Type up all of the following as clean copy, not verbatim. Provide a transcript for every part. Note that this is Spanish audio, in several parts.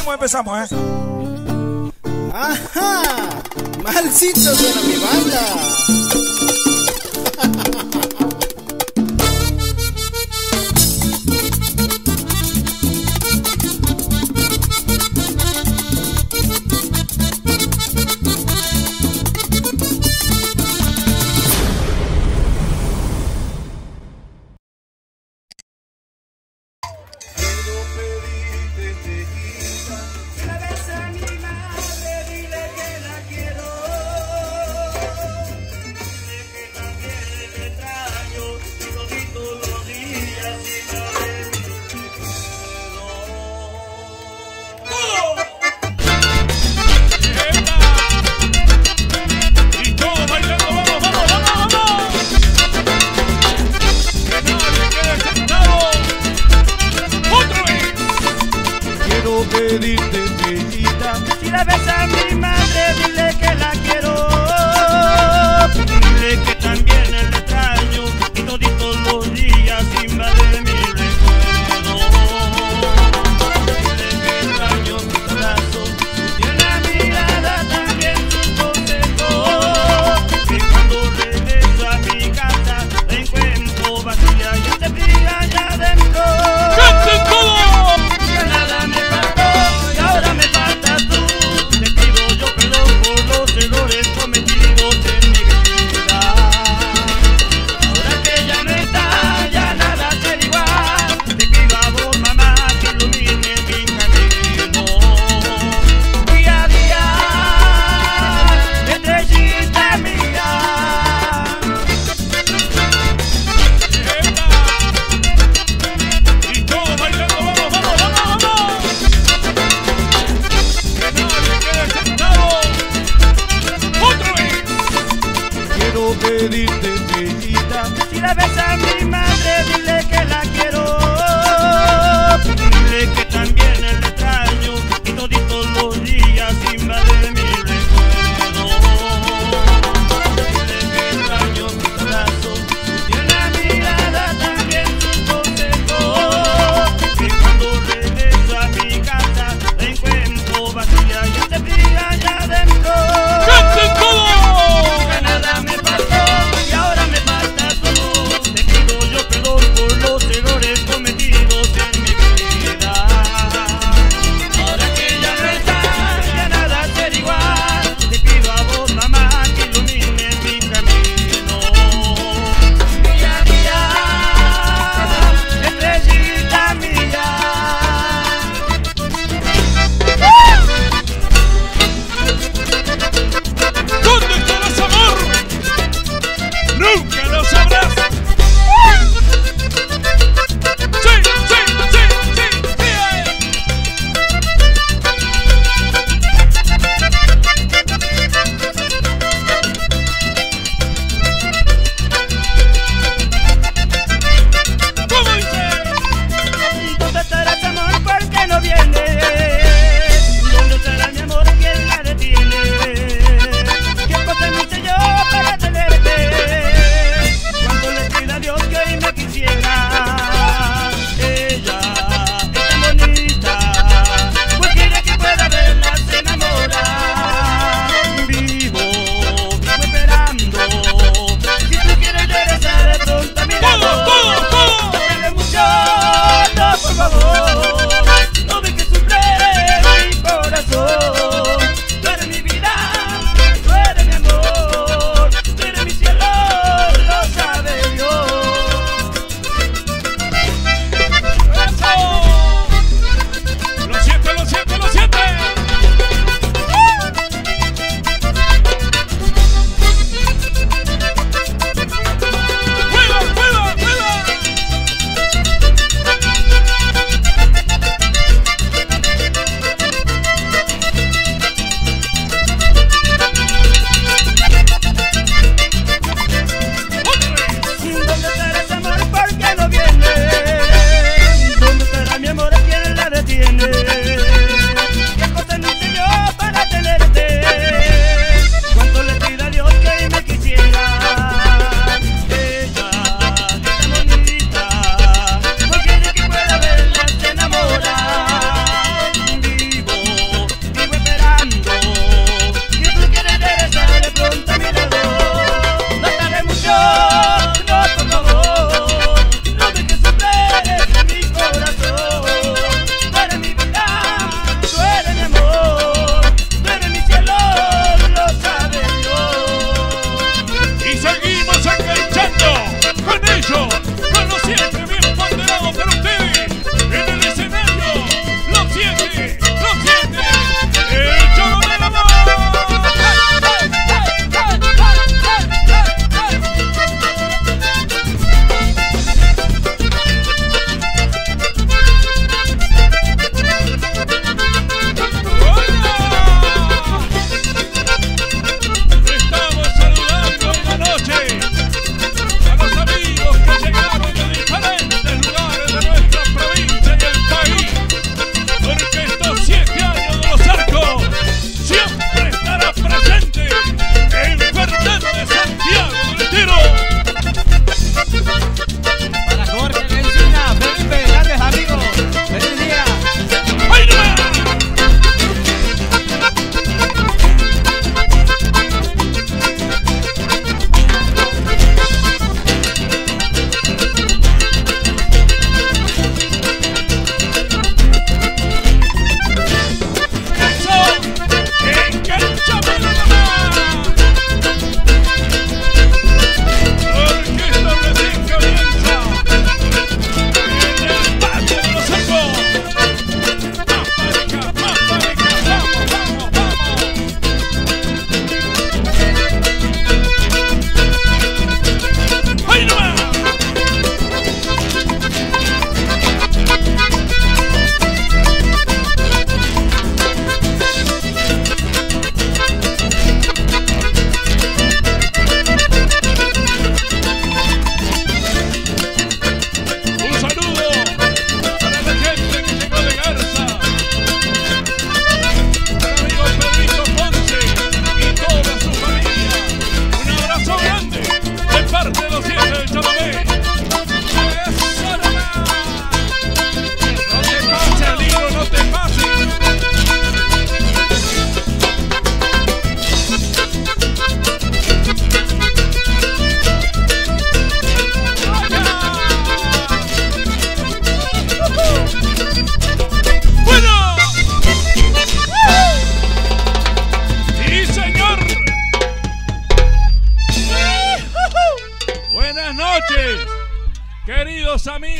Empezamos, Ajá, malcito suena mi banda. Pedirte, bellita, si la ves a mi madre, dile que la quiero. Dile que también el extraño y toditos los días invade mi recuerdo. Dile que extraño tus abrazos y en la mirada también tus consejos. Que cuando regreso a mi casa la encuentro vacía y se fría allá adentro. Que nada me faltó y ahora me faltas tú. Te pido yo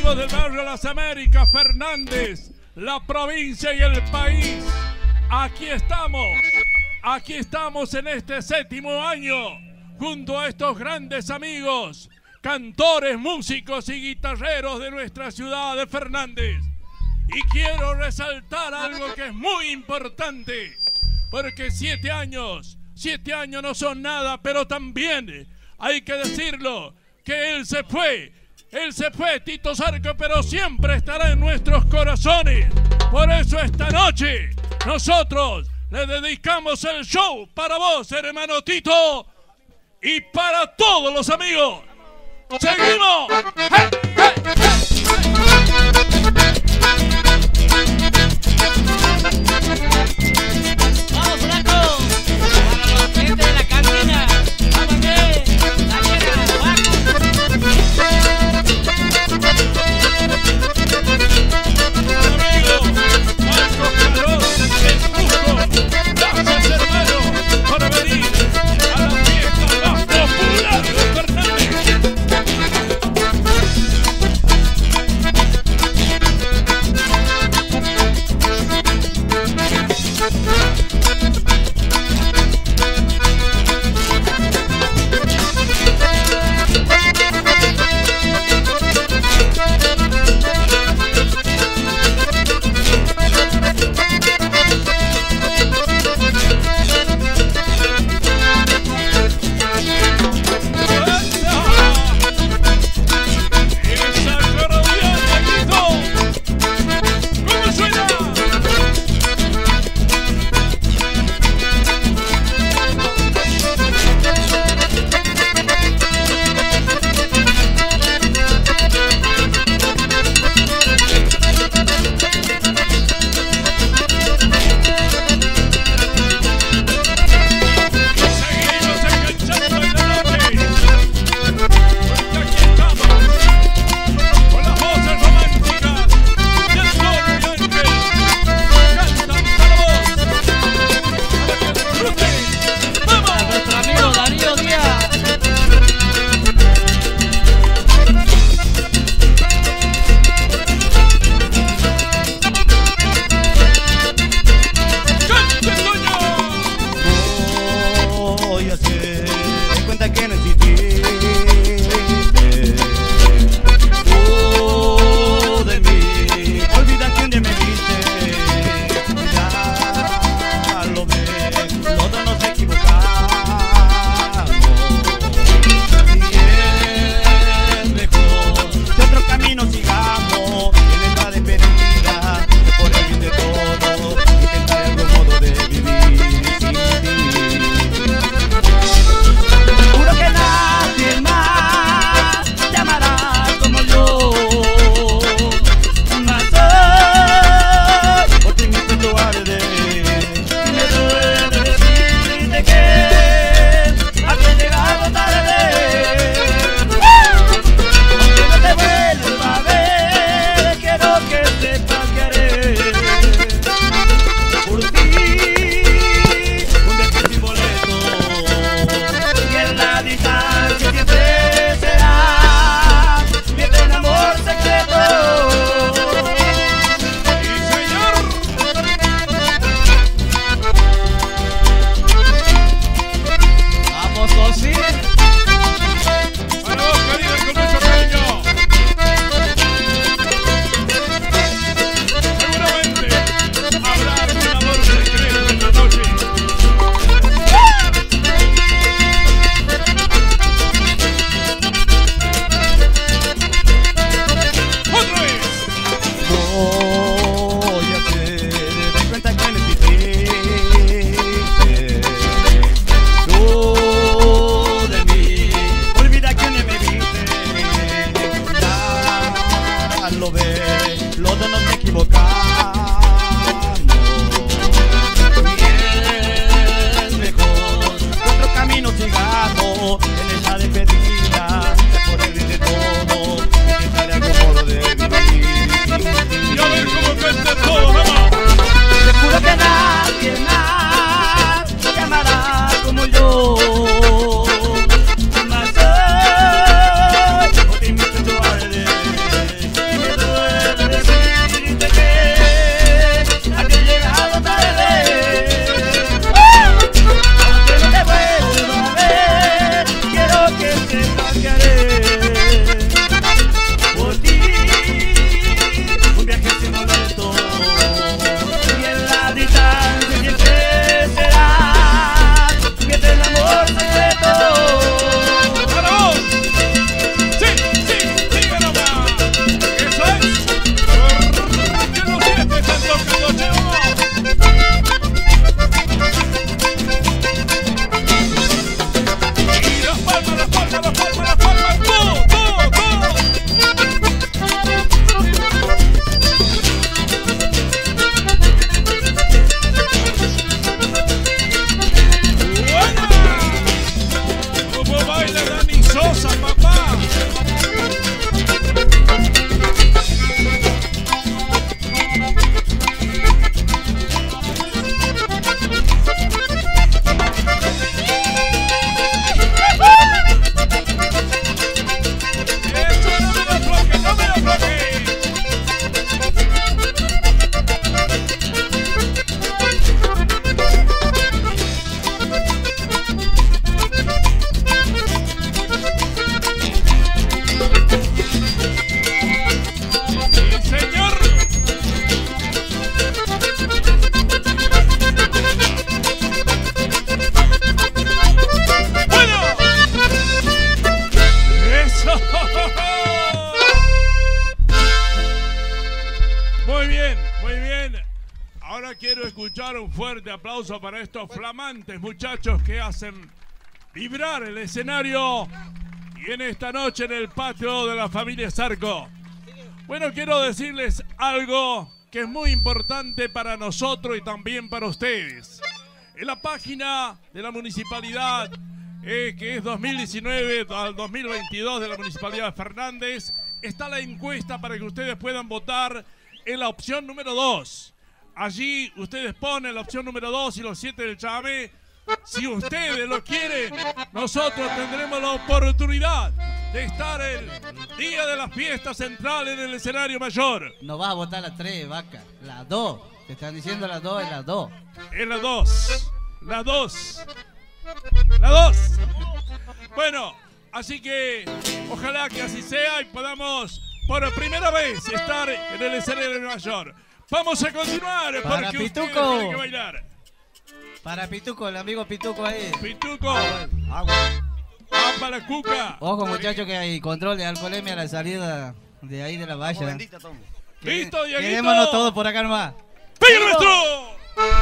amigos del barrio Las Américas, Fernández, la provincia y el país. Aquí estamos en este 7º año, junto a estos grandes amigos, cantores, músicos y guitarreros de nuestra ciudad de Fernández. Y quiero resaltar algo que es muy importante, porque 7 años no son nada, pero también hay que decirlo, que él se fue, Tito Zarco, pero siempre estará en nuestros corazones. Por eso esta noche nosotros le dedicamos el show para vos, hermano Tito, y para todos los amigos. ¡Seguimos! ¡Hey, hey, hey, ¡vamos, Flaco! Para los clientes de la cantina, ¡vámonos! Gracias, hermano, por venir a la fiesta más popular de Fernández. Ahora quiero escuchar un fuerte aplauso para estos flamantes muchachos que hacen vibrar el escenario y en esta noche en el patio de la familia Zarco. Bueno, quiero decirles algo que es muy importante para nosotros y también para ustedes. En la página de la municipalidad, que es 2019 al 2022 de la municipalidad de Fernández, está la encuesta para que ustedes puedan votar en la opción número 2. Allí ustedes ponen la opción número 2 y los 7 del chamamé. Si ustedes lo quieren, nosotros tendremos la oportunidad de estar el día de las fiestas centrales en el escenario mayor. No vas a votar la 3, vaca. La 2. Te están diciendo la 2, es la 2. Es la 2. La 2. La 2. Bueno, así que ojalá que así sea y podamos por primera vez estar en el escenario mayor. Vamos a continuar Para porque Pituco. ustedes tienen que bailar. Para Pituco, el amigo Pituco ahí. Pituco, Agua. para la cuca. Ojo, muchachos, que hay control de alcoholemia a la salida de ahí de la valla. Listo, Dieguito. Quedémonos todos por acá nomás. ¡Venga nuestro!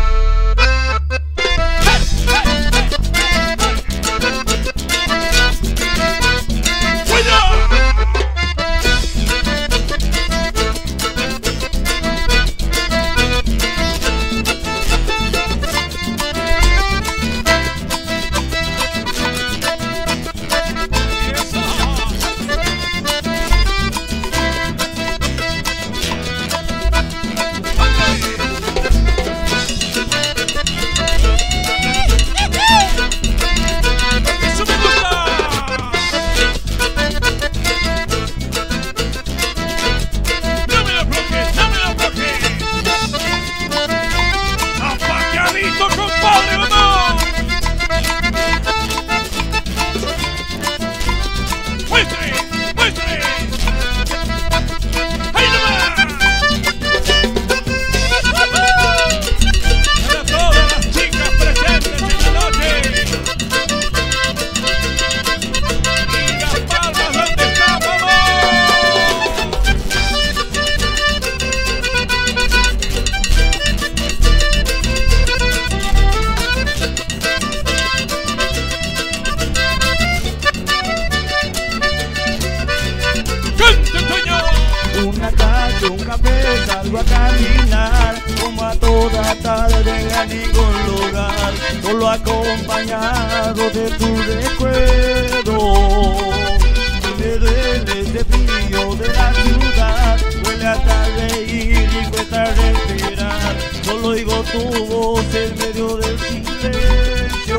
Salgo a caminar como a toda tarde a ningún lugar, solo acompañado de tu recuerdo. Me duele este frío de la ciudad, duele hasta reír y cuesta respirar, solo oigo tu voz en medio del silencio.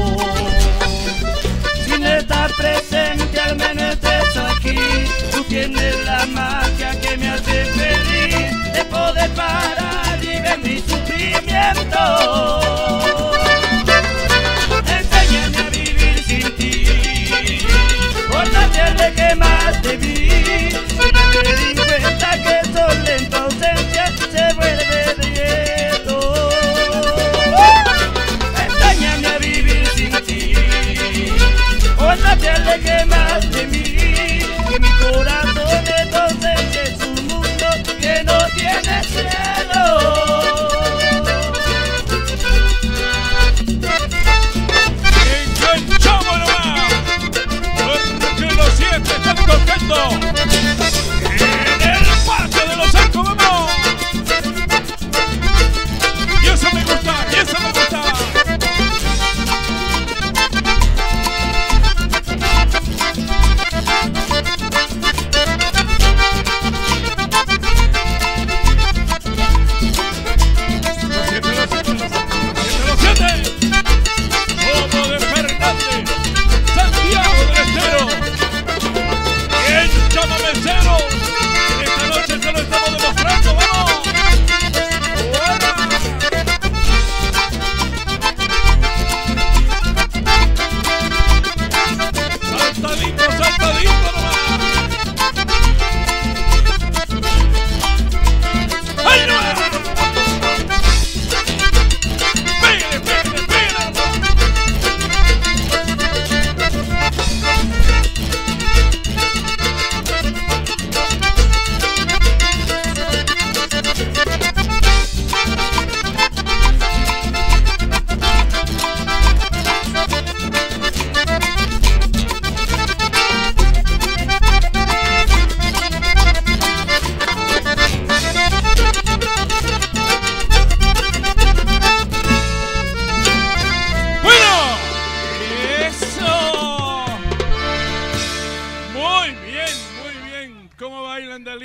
Sin estar presente, al menos estés aquí, tú tienes la magia que me hace feliz de poder parar y ver mi sufrimiento. Enséñame a vivir sin ti, por la piel de que más te vi, una delincuente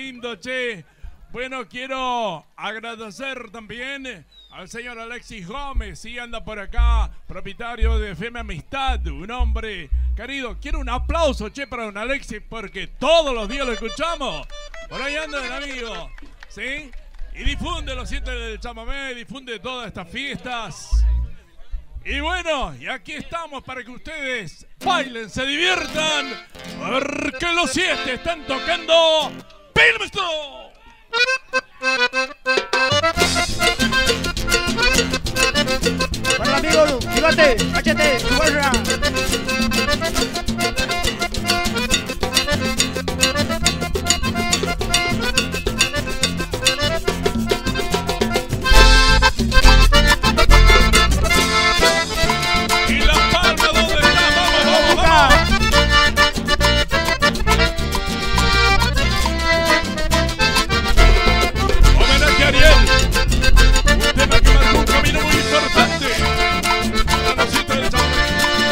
lindo, che. Bueno, quiero agradecer también al señor Alexis Gómez, sí, anda por acá, propietario de FM Amistad, un hombre querido. Quiero un aplauso, che, para don Alexis, porque todos los días lo escuchamos. Por ahí anda el amigo, ¿sí? Y difunde los 7 del chamamé, difunde todas estas fiestas. Y bueno, y aquí estamos para que ustedes bailen, se diviertan, porque los 7 están tocando Pilmestone. Para el amigo, Bigote, Machete, Guarra. Y la palma, ¿dónde está? Vamos, vamos, vamos. Homenaje a Ariel, un tema que marcó un camino muy importante para los 7 del chamamé.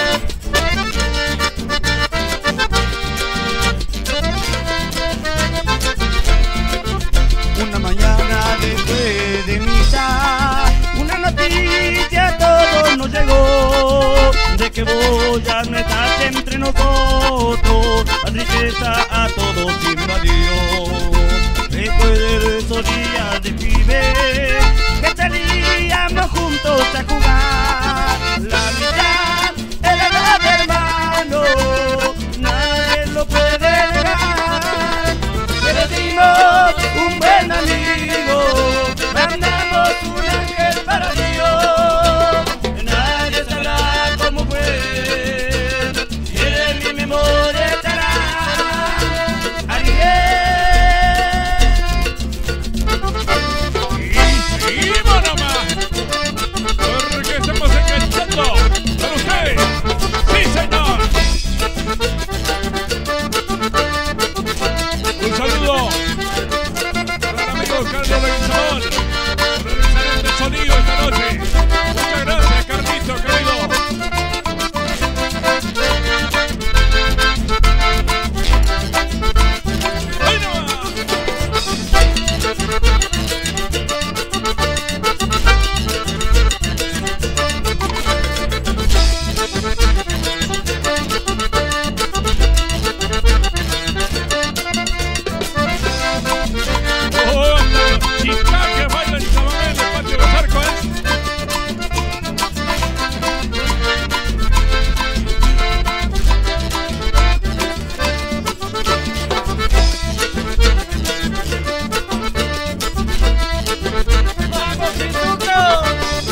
Una mañana después de misa, una noticia a todos nos llegó, de que vos ya no estás entre nosotros, la tristeza a todos invadió. Después de esos días de pibe, que salíamos juntos a jugar, la amistad era la de hermano, nadie lo puede negar. Perdimos un buen amigo, mandamos un ángel para Dios. Nadie sabrá cómo fue, y en mi memoria estará Ariel. Y seguimos nomás, porque estamos enganchando con ustedes. ¡Sí, señor! Un saludo para el amigo Carlos Leguizamón por el excelente sonido esta noche. Muchas gracias, Carlito, querido. ¡Ahí nomás! ¡Oh, chica que baila el chamamé en el patio de los arcos, ¡Vamos, Instituto!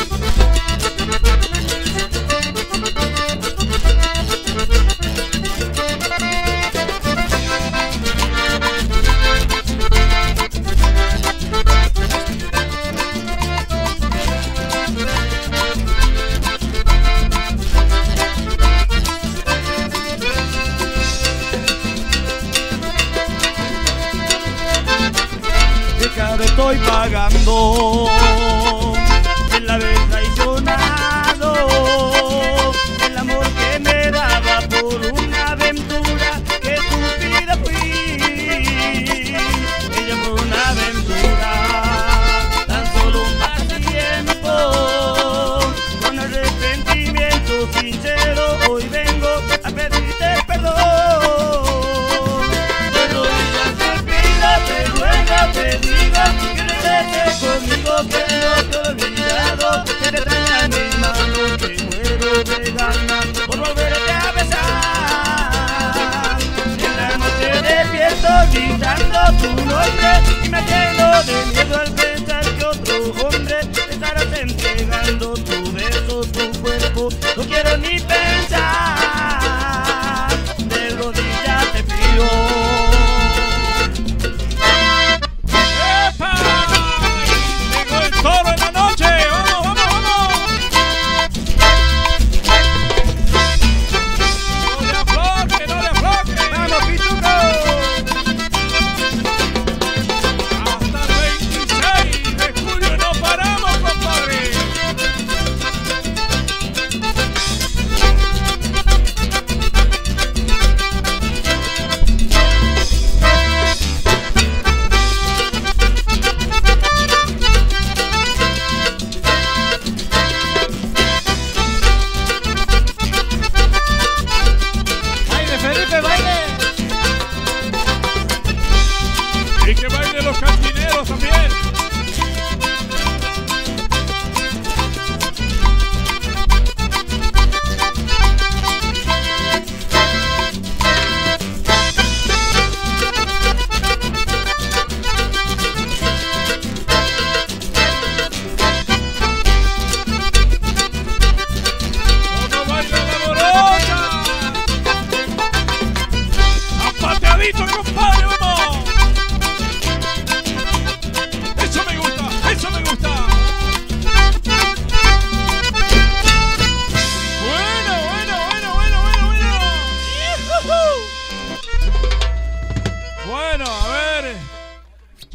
Qué caro estoy pagando, en la vez traicionado, el amor que me daba por una aventura, que estúpida fui, ella por una aventura, tan solo un tiempo, con arrepentimiento sincero, hoy vengo a pedirte perdón. De rodillas te pido, te ruego, te digo, que regreses conmigo, que no te he olvidado, que te extrañan mis manos, que muero de ganas por volverte a besar. En la noche despierto gritando tu nombre y me lleno de miedo al pensar que otro hombre te estarás entregando tu beso, tu cuerpo, no quiero ni pensar. De rodillas te pido. ¡Epa!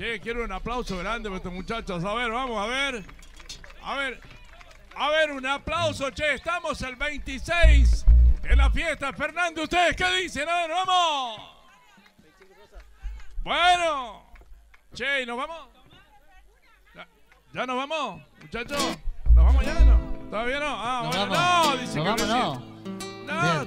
Che, quiero un aplauso grande para estos muchachos. A ver, vamos, a ver. A ver, un aplauso, che. Estamos el 26 en la fiesta. Fernando, ¿ustedes qué dicen? A ver, vamos. Bueno. Che, ¿nos vamos? ¿Ya nos vamos, muchachos? ¿Nos vamos ya? ¿No? ¿Todavía no? Ah, Nos bueno, vamos. no, dice Nos que vamos, no.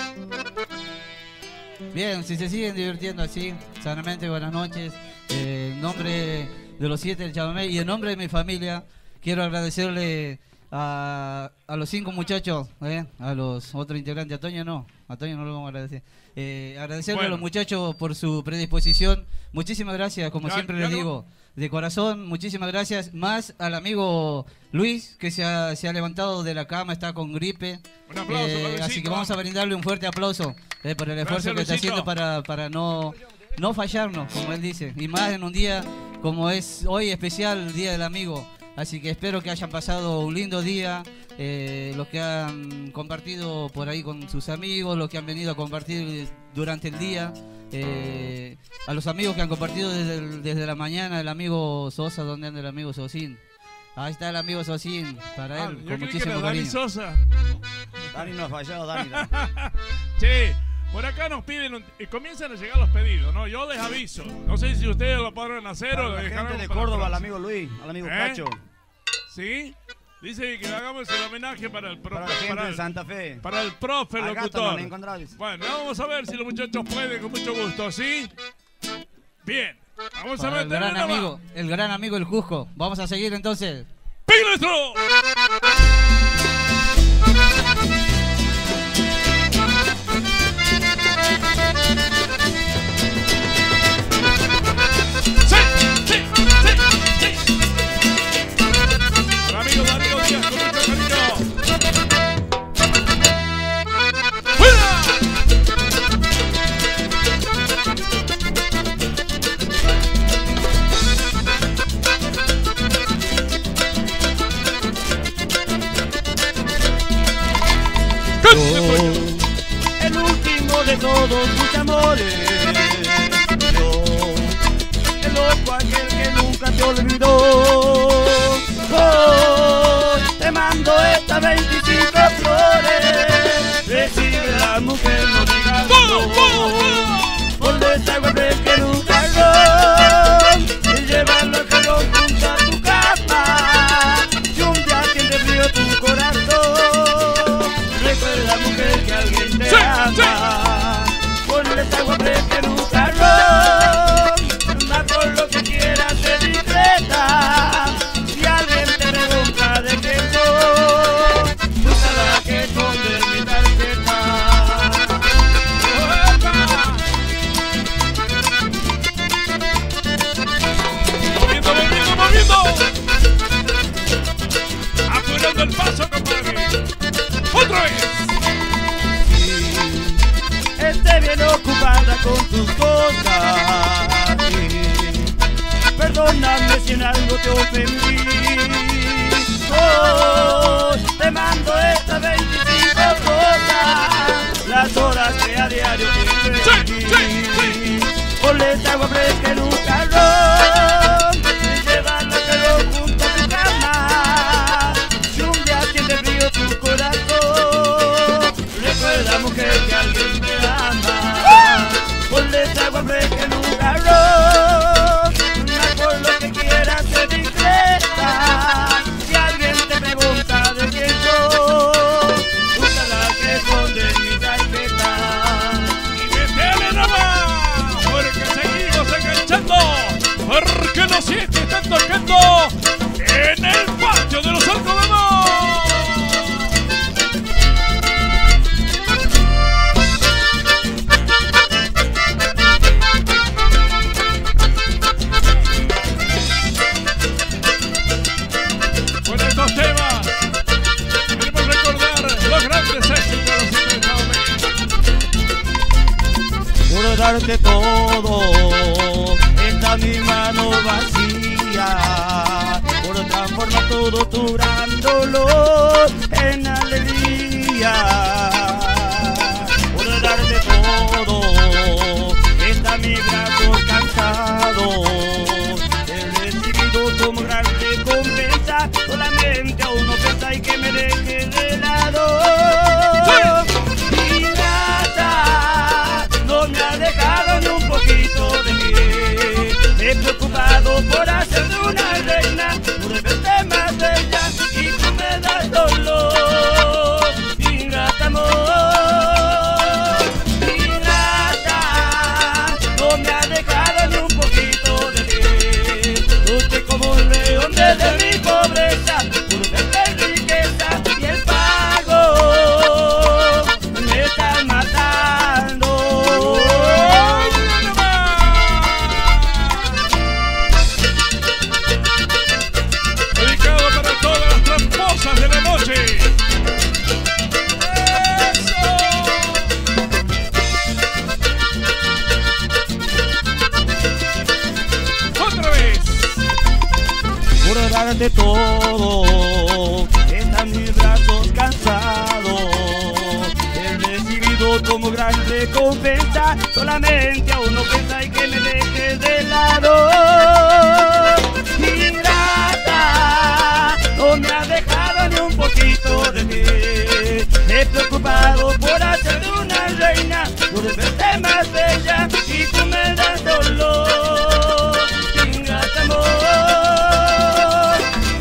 Bien, si se siguen divirtiendo así, sanamente, buenas noches. En nombre de los 7 del chamamé y en nombre de mi familia, quiero agradecerle a los 5 muchachos, a los otros integrantes. A Toño no lo vamos a agradecer. Agradecerle a los muchachos por su predisposición. Muchísimas gracias, como siempre les digo, de corazón, muchísimas gracias. Más al amigo Luis, que se ha levantado de la cama, está con gripe. Un aplauso para Luisito. Así que vamos a brindarle un fuerte aplauso por el esfuerzo que está haciendo para no fallarnos, como él dice. Y más en un día como es hoy especial, Día del Amigo. Así que espero que hayan pasado un lindo día, los que han compartido por ahí con sus amigos, los que han venido a compartir durante el día, a los amigos que han compartido desde la mañana, el amigo Sosa, ¿dónde anda el amigo Sosín? Ahí está el amigo Sosín, para él, con muchísimo cariño. Dani Sosa. Dani no ha fallado, Dani. Che, por acá nos piden, comienzan a llegar los pedidos, ¿no? Yo les aviso. No sé si ustedes lo podrán hacer o la dejarán gente de Córdoba, al amigo Luis, al amigo Cacho. ¿Sí? Dice que le hagamos el homenaje para el profe. Para la gente de Santa Fe. Para el profe Al gato locutor. no le encontramos. Bueno, vamos a ver si los muchachos pueden con mucho gusto, ¿sí? Bien. Vamos a Para meter el gran amigo el Cusco. Vamos a seguir entonces. ¡Pílestro! El último de todos tus amores, yo, el loco aquel que nunca te olvidó. Oh, te mando estas 25 flores, recibe la mujer, no digas no. Ponle esta agua fresca en un jarrón y llévalo al jarrón junto a tu cama. Si un día siente frío tu corazón, recuerda, mujer, que alguien te ama. Ponle esta agua fresca en un jarrón, más por lo que quieras ser discreta. Si alguien te pregunta de qué soy, tú sabrás que esconde mi tarjeta. ¡Moviendo! Apurando el paso, compadre. ¡Otra vez! Esté bien ocupada con tus cosas. Perdóname si en algo te ofendí. Oh, te mando estas 25 cosas, las horas que a diario te ponle esta agua fresca en un jarrón y llévala al jarrón junto a tu cama. Si un día siente frío tu corazón, recuerda, mujer, que alguien te ama. Ponle esta agua fresca en un jarrón, no por lo que quieras ser discreta. Si alguien te pregunta de quién soy, úsala que esconde mi tarjeta. ¡Y metele nomás! Porque seguimos enganchando, porque los 7 están tocando en el patio de los Alcobendas. Con estos temas queremos recordar los grandes éxitos de los 7 de chamamé. Por darte todo, está mi mano vacía, por transformar todo tu gran dolor en alegría. Por darte todo, está mi brazo cansado, darte todo. Están mis brazos cansados, he recibido como gran recompensa. Solamente a uno piensa y que me dejes de lado. Ingrata, no me has dejado ni un poquito de ti. He preocupado por hacerte una reina, por verte más bella y tú me das dolor. Ingrata amor,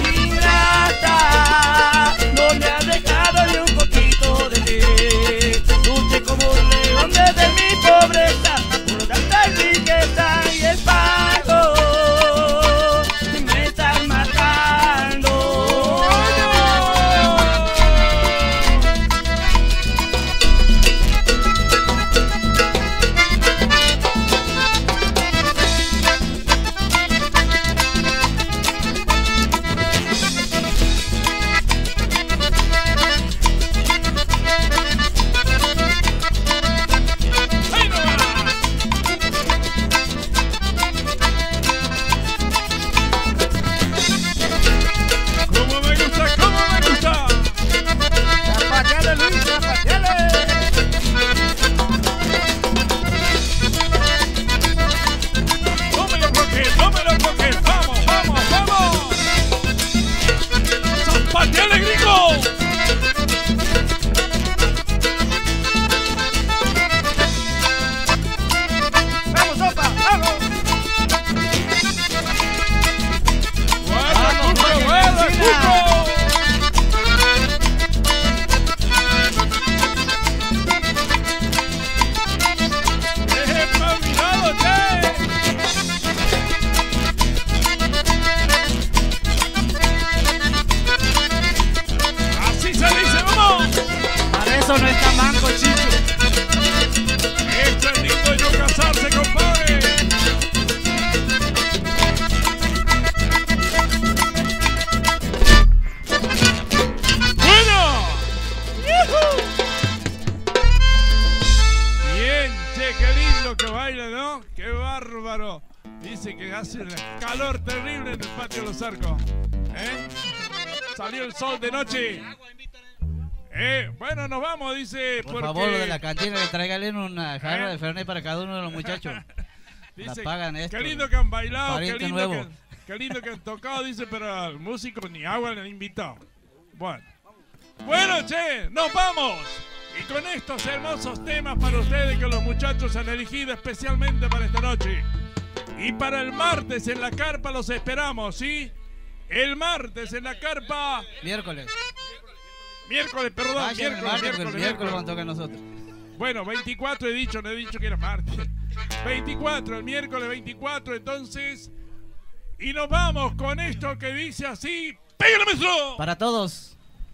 ingrata, no me has dejado ni un poquito de ti. Luché como un león desde mi pobreza, por darte riqueza y el pago me estás matando. Eso no está manco, chicho. Esto es lindo y no casarse, compadre. Bueno. Bien, che, qué lindo que baila, ¿no? Qué bárbaro. Dice que hace un calor terrible en el patio de los Arcos. Salió el sol de noche. Bueno, nos vamos, dice. Por favor, lo de la cantina, que tráigale una jarra de Fernet para cada uno de los muchachos. Dice, la pagan esto. Qué lindo que han bailado, qué lindo que han tocado, dice, pero al músico ni agua le han invitado. Bueno, che, nos vamos. Y con estos hermosos temas para ustedes que los muchachos han elegido especialmente para esta noche. Y para el martes en la carpa los esperamos, ¿sí? El martes en la carpa. Miércoles, perdón, miércoles cuando toca a nosotros. Bueno, 24 he dicho, no he dicho que era martes. 24, el miércoles 24, entonces. Y nos vamos con esto que dice así. ¡Pégale, maestro! Para todos.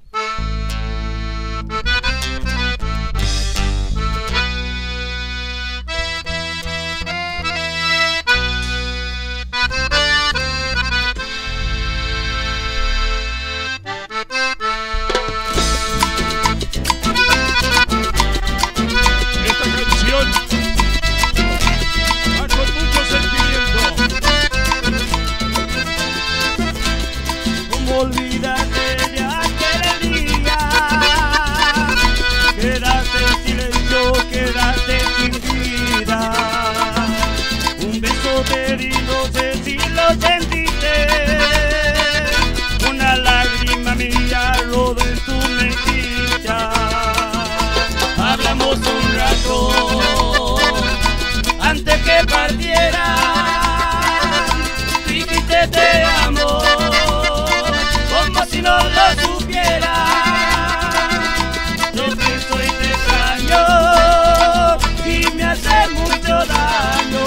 Va con mucho sentimiento. ¿Cómo olvidarte de aquel día? Quedaste en silencio, quedaste sin vida. Un beso te di, no sé si lo sentiste. Una lágrima mía rodó en tu mejilla. Hablamos un rato antes que partiera, dijiste te amo, como si no lo supiera. Yo pienso y te extraño, y me hace mucho daño.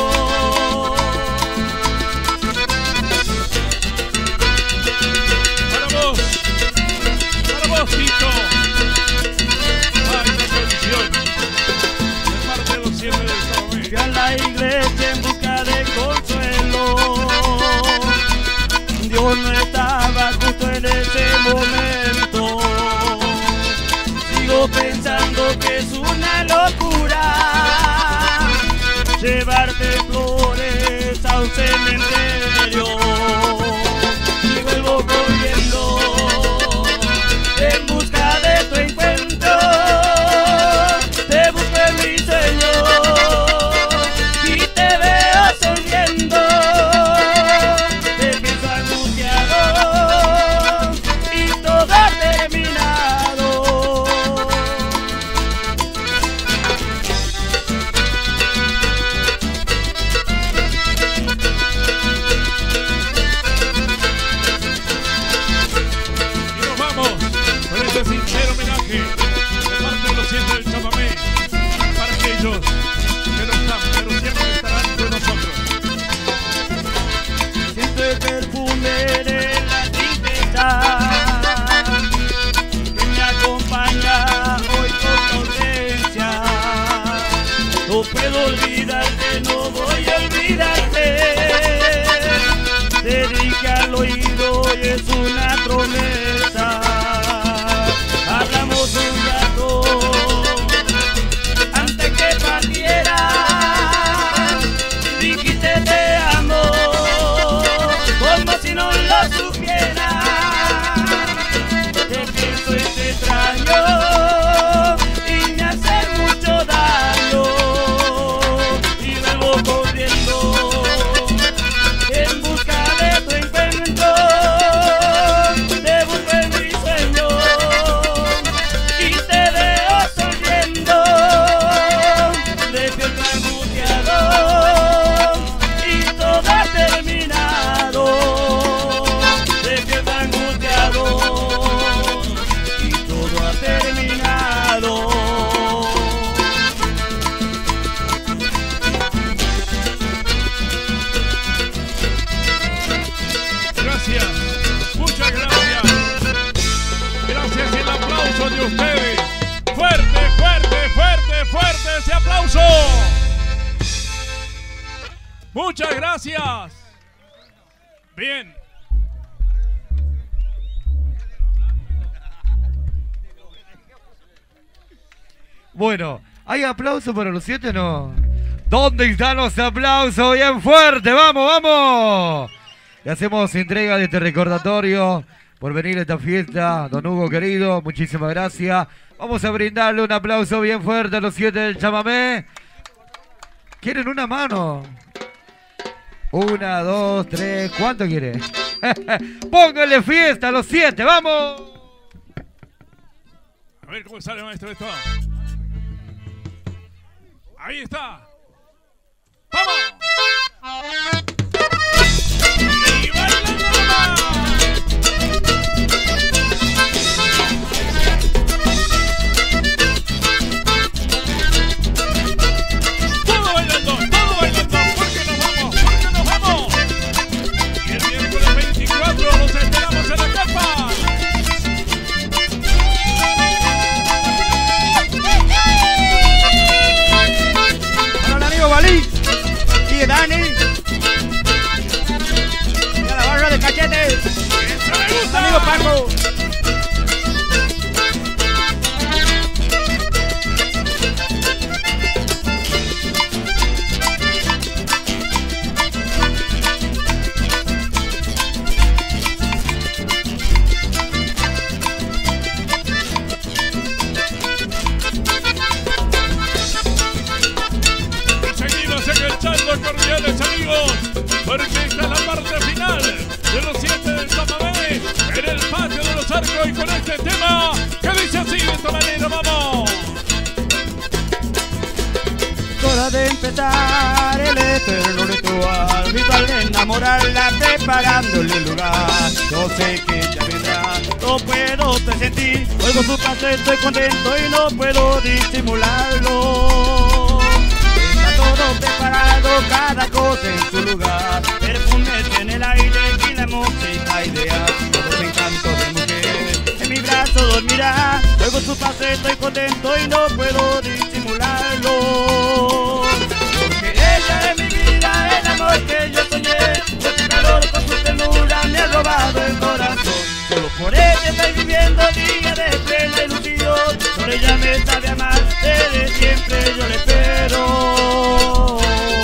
Para vos, Tito. Ay, qué condición. De parte de los 7 del Salomé. Fui a la iglesia en busca de consuelo. Dios no estaba justo en ese momento. Sigo pensando que es una locura llevarte flores a un cementerio. Y vuelvo Muchas gracias. Bien. Bueno, ¿hay aplauso para los 7 o no? ¿Dónde están los aplausos? Bien fuerte, vamos, vamos. Le hacemos entrega de este recordatorio por venir a esta fiesta. Don Hugo querido, muchísimas gracias. Vamos a brindarle un aplauso bien fuerte a los 7 del chamamé. ¿Quieren una mano? 1, 2, 3, ¿cuánto quiere? Pónganle fiesta a los 7, vamos. A ver cómo sale, maestro, esto. Ahí está. ¡Vamos! ¡Y bailando nomás! Todo bailando, ¿por qué nos vamos? ¿Por qué nos vamos? Y el miércoles 24 los esperamos en la carpa. Balí y Dani y a la barra de Cachete. ¡Eso me gusta! Amigo Paco. Cordiales amigos, porque esta es la parte final de los 7 del chamamé en el patio de los Arcos y con este tema que dice así de esta manera, vamos. Hora de empezar el eterno ritual de enamorarla, preparándole el lugar. Yo sé que ella vendrá, no puedo presentir, oigo su paso, estoy contento y no puedo disimularlo. Todo preparado, cada cosa en su lugar. Perfumes en el aire y la música ideal. Todos encantos de mujer, en mi brazo dormirá. Luego su paso estoy contento y no puedo disimularlo. Porque ella es mi vida, el amor que yo soñé. Con su calor, con su ternura me ha robado el corazón. Solo por ella estoy viviendo día de plena ilusión. Por ella me sabe amar, desde siempre yo le espero.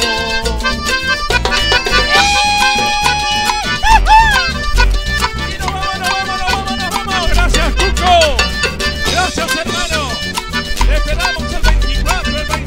Y nos vamos. Gracias, Cuco. Gracias, hermano. Te esperamos el 24, el 25.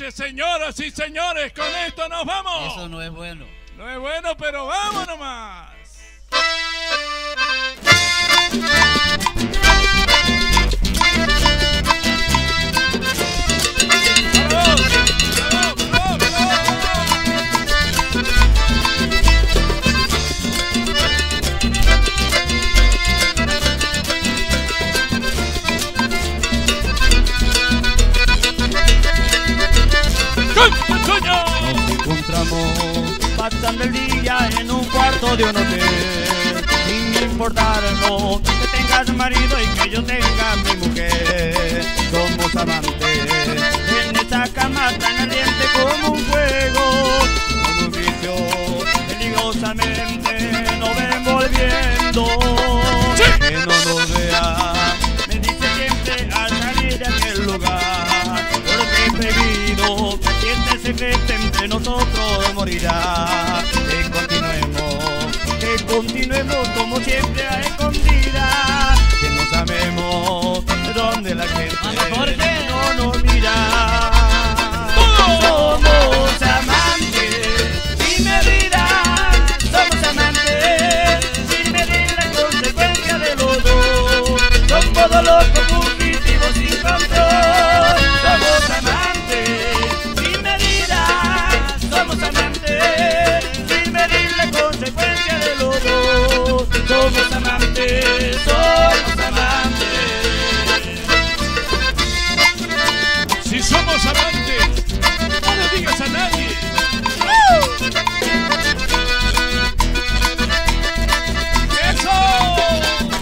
que, señoras y señores, con esto nos vamos. Eso no es bueno. No es bueno, pero vamos nomás. Nos encontramos pasando el día en un cuarto de un hotel, sin importarnos que tengas marido y que yo tenga mi mujer. Somos amantes en esta cama tan ardiente como un fuego, como un vicio peligrosamente nos va envolviendo. Que no nos vea, me dice siempre al salir de aquel lugar, porque he prohibido que este secreto entre nosotros morirá. Que continuemos como siempre a escondidas, que nos amemos donde la gente no nos mira. Somos amantes sin medida, somos amantes sin medir la consecuencia de los dos. Somos dos locos fugitivos sin control. Somos amantes sin medida, somos amantes sin medir la consecuencia de los dos. Somos amantes, somos amantes. Si somos amantes, no le digas a nadie. ¡Eso!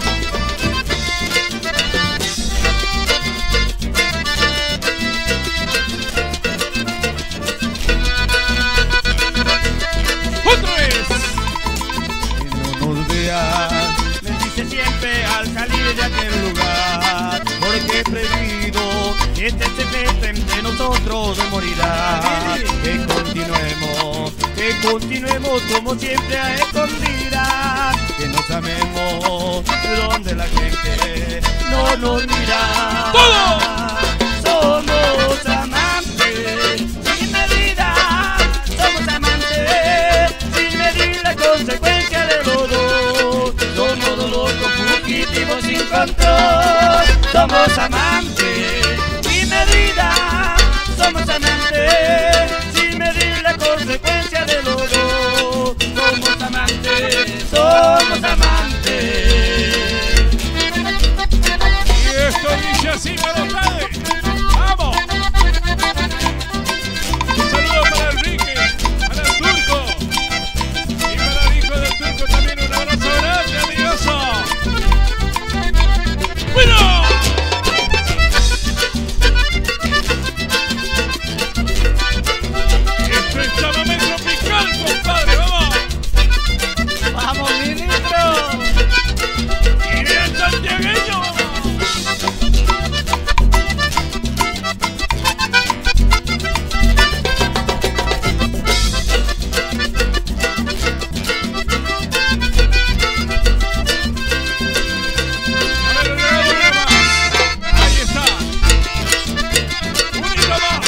¡Otra vez! Que no nos veas, me dice siempre al salir de aquel lugar, porque he prohibido que este secreto entre nosotros no morirá. Que continuemos como siempre a escondidas, que nos amemos donde la gente no nos mira. Somos amantes sin medida, somos amantes sin medir la consecuencia de los dos. Somos dos locos fugitivos sin control. Somos amantes sin medida, somos amantes sin medir la consecuencia de los dos. Somos amantes, somos amantes. Y esto dice así, Melocade. ¡Vamos! Un saludo para Enrique, para el Turco. Y para el hijo del Turco también un abrazo grande, amigoso. ¡Bueno! Esto es chamamé tropical, compadre, ¡vamos! ¡Vamos, ministro! ¡Y bien santiagueño! A ver, regalo una más. Ahí está. Unito más.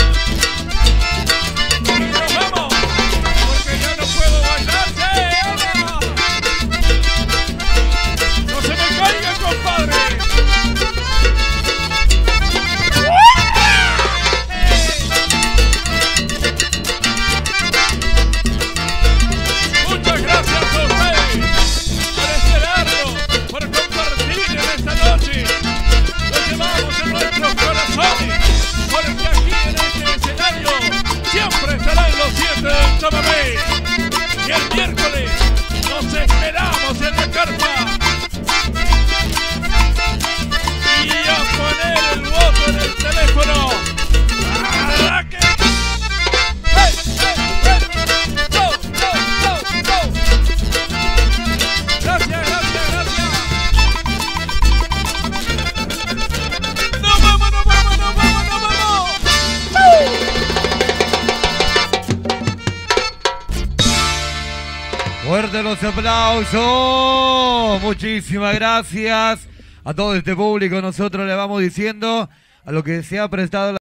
Y nos vamos, porque ya no puedo bailar. ¡Anda! ¡No se me caiga, compadre! Muchas gracias a ustedes por esperarnos, por compartir en esta noche. Lo llevamos en nuestros corazones, porque aquí en este escenario siempre estarán los 7 del chamamé. Y el miércoles nos esperamos en la carpa. Y a poner el voto en el teléfono. ¡Arranque! ¡Hey, hey, hey! ¡Go, go, go, go! Gracias, gracias, gracias. ¡Nos vamos, nos vamos, nos vamos, nos vamos! Fuerte los aplausos. Muchísimas gracias a todo este público. Nosotros le vamos diciendo a lo que se ha prestado la